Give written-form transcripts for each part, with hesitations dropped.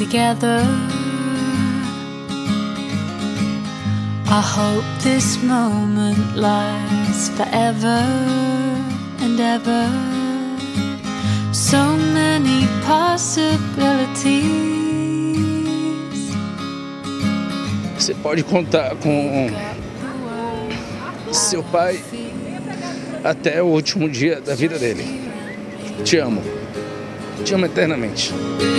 together. I hope this moment lasts forever and ever. So many possibilities. Você pode contar com seu pai até o último dia da vida dele. Te amo. Te amo eternamente.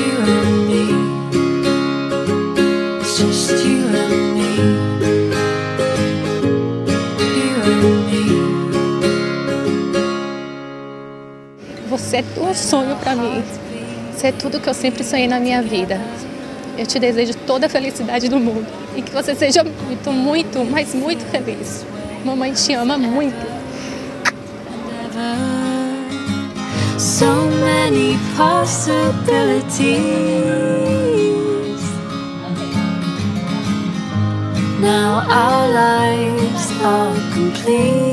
Você é um sonho para mim. Você é tudo que eu sempre sonhei na minha vida. Eu te desejo toda a felicidade do mundo e que você seja muito, muito, mas muito feliz. Mamãe te ama muito. So many possibilities. Now our lives are complete.